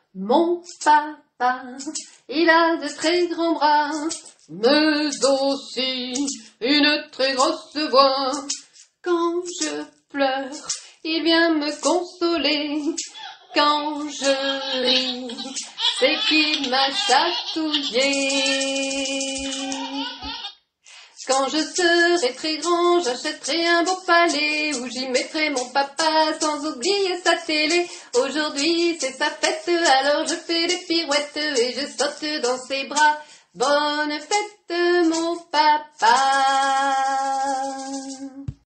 Mon papa, il a de très grands bras, mais aussi une très grosse voix. Quand je pleure, il vient me consoler. Quand je ris, c'est qu'il m'a chatouillé. Quand je serai très grand, j'achèterai un beau palais où j'y mettrai mon papa sans oublier sa télé. Aujourd'hui c'est sa fête, alors je fais des pirouettes et je saute dans ses bras. Bonne fête mon papa.